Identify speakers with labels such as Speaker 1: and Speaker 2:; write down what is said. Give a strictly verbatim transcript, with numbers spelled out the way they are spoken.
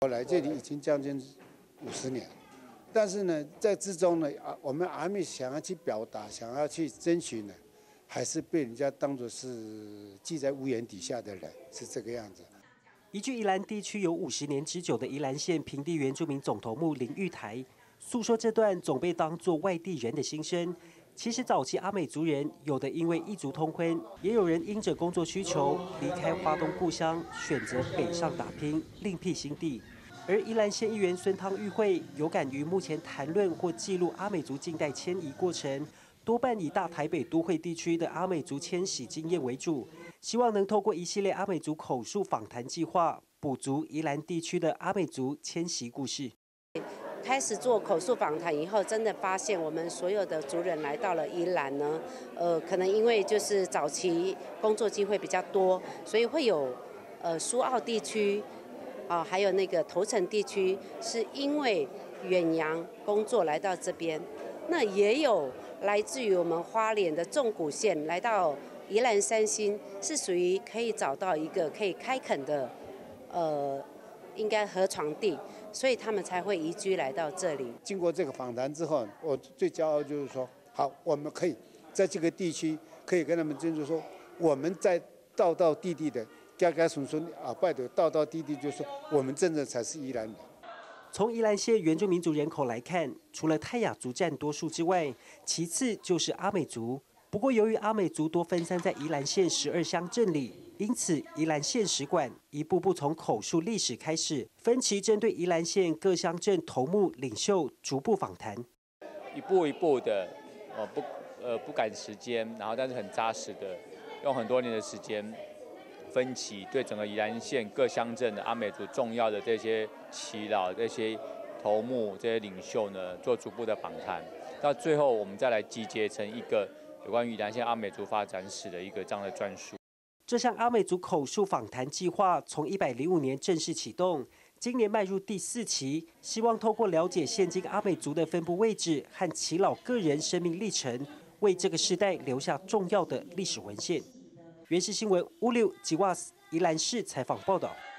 Speaker 1: 我来这里已经将近五十年，但是呢，在之中呢，啊，我们阿美想要去表达，想要去争取呢，还是被人家当作是系在屋檐底下的人，是这个样子。
Speaker 2: 移居宜兰地区有五十年之久的宜兰县平地原住民总头目林玉台，诉说这段总被当作外地人的心声。其实早期阿美族人，有的因为异族通婚，也有人因着工作需求离开花东故乡，选择北上打拼，另辟新地。而宜兰县议员孙汤玉慧有感于目前谈论或记录阿美族近代迁移过程，多半以大台北都会地区的阿美族迁徙经验为主，希望能透过一系列阿美族口述访谈计划，补足宜兰地区的阿美族迁徙故事。
Speaker 3: 开始做口述访谈以后，真的发现我们所有的族人来到了宜兰呢，呃，可能因为就是早期工作机会比较多，所以会有呃苏澳地区啊、呃，还有那个头城地区，是因为远洋工作来到这边。那也有来自于我们花莲的纵谷县来到宜兰三星，是属于可以找到一个可以开垦的呃。应该河床地，所以他们才会移居来到这里。
Speaker 1: 经过这个访谈之后，我最骄傲就是说，好，我们可以在这个地区可以跟他们就是说，我们在道道地地的家家孙孙啊拜的道道地地，就是说我们真的才是宜兰人。
Speaker 2: 从宜兰县原住民族人口来看，除了泰雅族占多数之外，其次就是阿美族。不过，由于阿美族多分散在宜兰县十二乡镇里，因此宜兰县史馆一步步从口述历史开始，分期针对宜兰县各乡镇头目领袖逐步访谈，
Speaker 4: 一步一步的，呃不呃不赶时间，然后但是很扎实的，用很多年的时间分期对整个宜兰县各乡镇的阿美族重要的这些耆老、这些头目、这些领袖呢，做逐步的访谈，到最后我们再来集结成一个有关于宜兰县阿美族发展史的一个这样的专书。
Speaker 2: 这项阿美族口述访谈计划从一百零五年正式启动，今年迈入第四期，希望透过了解现今阿美族的分布位置和耆老个人生命历程，为这个时代留下重要的历史文献。原视新闻五六吉瓦斯宜兰市采访报道。